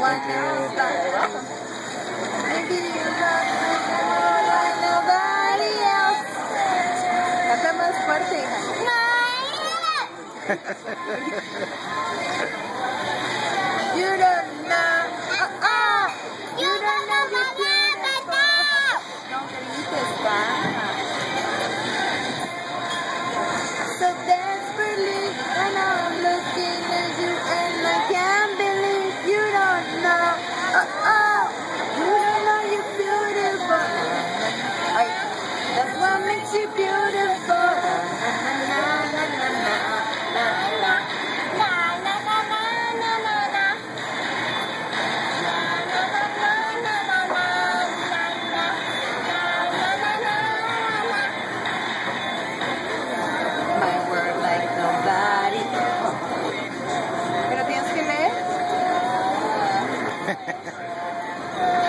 one else like maybe you love me more like nobody else. Canta más fuerte, hija. You don't know. You don't know you're beautiful. No grites, baja. So desperately, and I'm looking at you, and I can't believe you don't know. You don't know you're beautiful. That's what makes you beautiful. My word like nobody. ¿Pero tienes que leer?